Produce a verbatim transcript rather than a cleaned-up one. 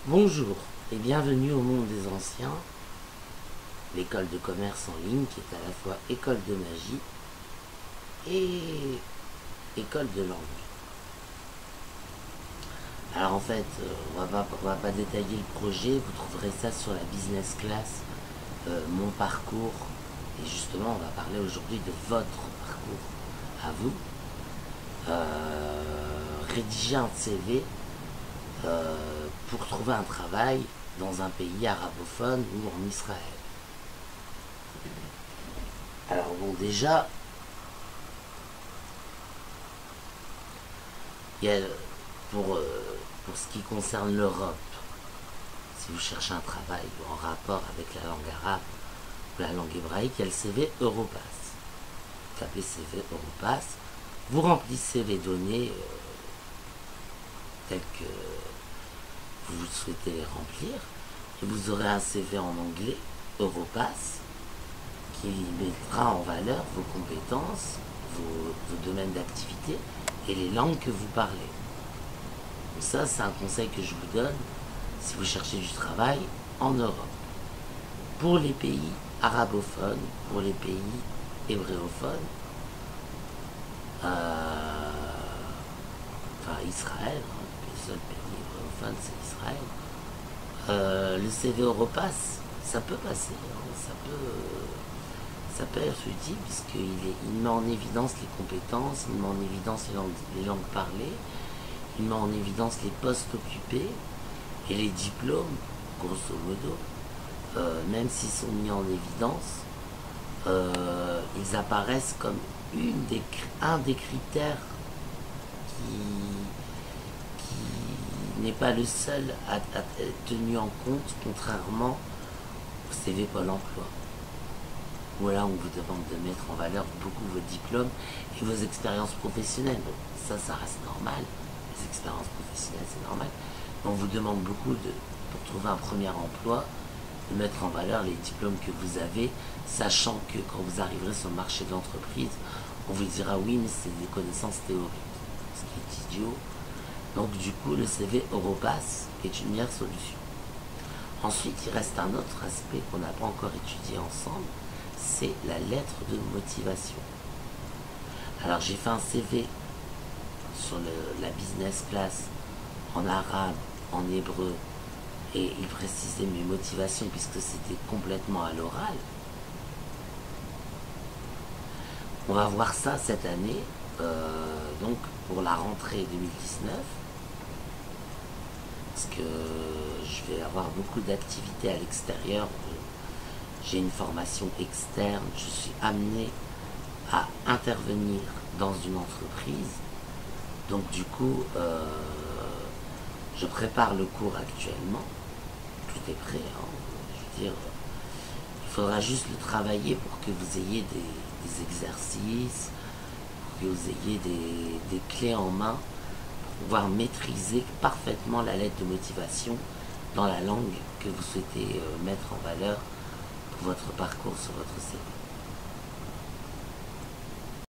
Bonjour et bienvenue au monde des anciens, l'école de commerce en ligne qui est à la fois école de magie et école de langue. Alors en fait, euh, on va pas, on va pas détailler le projet, vous trouverez ça sur la business class, euh, mon parcours, et justement on va parler aujourd'hui de votre parcours à vous. Euh, rédiger un C V euh, pour trouver un travail dans un pays arabophone ou en Israël. Alors bon, déjà, il y a, pour, euh, pour ce qui concerne l'Europe, si vous cherchez un travail en rapport avec la langue arabe ou la langue hébraïque, il y a le C V Europass. Vous tapez C V Europass, vous remplissez les données euh, telles que vous souhaitez les remplir, et vous aurez un C V en anglais, Europass, qui mettra en valeur vos compétences, vos, vos domaines d'activité et les langues que vous parlez. Donc ça, c'est un conseil que je vous donne si vous cherchez du travail en Europe. Pour les pays arabophones, pour les pays hébréophones, euh, enfin Israël, hein, le seul pays hébréophone c'est Israël, euh, le C V Europass, ça peut passer, hein, ça peut... ça peut être utile puisqu'il est, il met en évidence les compétences, il met en évidence les langues, les langues parlées, il met en évidence les postes occupés et les diplômes, grosso modo, euh, même s'ils sont mis en évidence, euh, ils apparaissent comme une des, un des critères qui, qui n'est pas le seul à, à être tenu en compte, contrairement au C V Pôle emploi. Voilà, on vous demande de mettre en valeur beaucoup vos diplômes et vos expériences professionnelles. Bon, ça, ça reste normal. Les expériences professionnelles, c'est normal. Mais on vous demande beaucoup, de, pour trouver un premier emploi, de mettre en valeur les diplômes que vous avez, sachant que quand vous arriverez sur le marché de l'entreprise, on vous dira oui, mais c'est des connaissances théoriques, ce qui est idiot. Donc du coup, le C V Europass est une meilleure solution. Ensuite, il reste un autre aspect qu'on n'a pas encore étudié ensemble, c'est la lettre de motivation. Alors j'ai fait un C V sur le, la business class en arabe, en hébreu, et il précisait mes motivations puisque c'était complètement à l'oral. On va voir ça cette année, euh, donc pour la rentrée deux mille dix-neuf, parce que je vais avoir beaucoup d'activités à l'extérieur. J'ai une formation externe, je suis amené à intervenir dans une entreprise. Donc du coup, euh, je prépare le cours actuellement. Tout est prêt, hein. Je veux dire, il faudra juste le travailler pour que vous ayez des, des exercices, pour que vous ayez des, des clés en main, pour pouvoir maîtriser parfaitement la lettre de motivation dans la langue que vous souhaitez euh, mettre en valeur votre parcours sur votre C V.